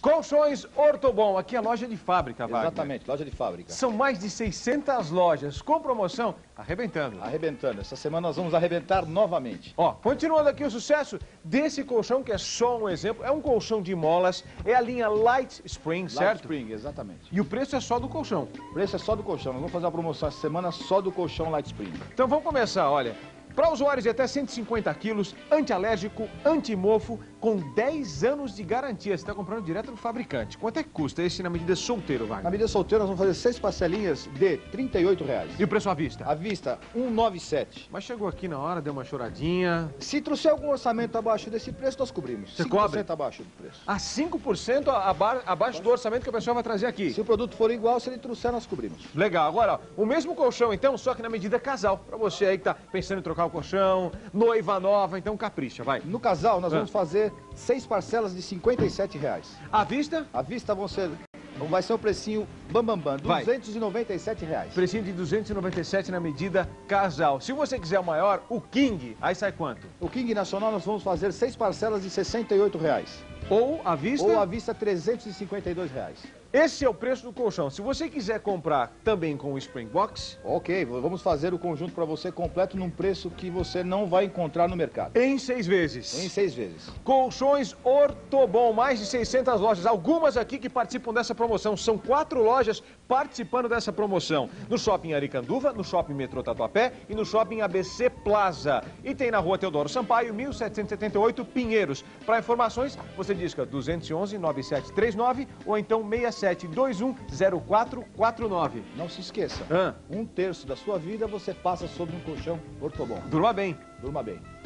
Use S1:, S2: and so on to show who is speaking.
S1: Colchões Ortobon, aqui é a loja de fábrica, Wagner.
S2: Exatamente, loja de fábrica.
S1: São mais de 600 lojas, com promoção, arrebentando.
S2: Arrebentando. Essa semana nós vamos arrebentar novamente.
S1: Ó, continuando aqui o sucesso desse colchão, que é só um exemplo, é um colchão de molas, é a linha Light Spring, certo?
S2: Light Spring, exatamente.
S1: E o preço é só do colchão.
S2: O preço é só do colchão. Nós vamos fazer uma promoção essa semana só do colchão Light Spring.
S1: Então vamos começar, olha. Para usuários de até 150 quilos, antialérgico, antimofo, com 10 anos de garantia. Você está comprando direto do fabricante. Quanto é que custa esse na medida solteiro, Wagner?
S2: Na medida solteira nós vamos fazer 6 parcelinhas de R$ 38,00.
S1: E o preço à vista?
S2: À vista, R$ 197.
S1: Mas chegou aqui na hora, deu uma choradinha.
S2: Se trouxer algum orçamento abaixo desse preço, nós cobrimos.
S1: Você
S2: 5%
S1: cobre?
S2: abaixo do preço.
S1: A 5% abaixo do orçamento que a pessoa vai trazer aqui.
S2: Se o produto for igual, se ele trouxer, nós cobrimos.
S1: Legal. Agora, ó, o mesmo colchão, então, só que na medida casal. Para você aí que tá pensando em trocar o colchão, noiva nova, então capricha, vai.
S2: No casal, nós vamos fazer 6 parcelas de R$ 57,00.
S1: À vista?
S2: À vista vai ser o precinho bambambam, R$
S1: Vai.
S2: 297,00.
S1: Precinho de 297 na medida casal. Se você quiser o maior, o King, aí sai quanto?
S2: O King Nacional nós vamos fazer 6 parcelas de R$ 68,00.
S1: Ou à vista?
S2: Ou à vista, R$ 352,00.
S1: Esse é o preço do colchão. Se você quiser comprar também com o Spring Box...
S2: Ok, vamos fazer o conjunto para você completo num preço que você não vai encontrar no mercado.
S1: Em 6 vezes.
S2: Em 6 vezes.
S1: Colchões Ortobon, mais de 600 lojas. Algumas aqui que participam dessa promoção. São 4 lojas participando dessa promoção. No Shopping Aricanduva, no Shopping Metrô Tatuapé e no Shopping ABC Plaza. E tem na Rua Teodoro Sampaio, 1778, Pinheiros. Para informações, você disca 211-9739 ou então 6721-0449.
S2: Não se esqueça,
S1: Ah.
S2: 1/3 da sua vida você passa sobre um colchão Ortobon.
S1: Durma bem.
S2: Durma bem.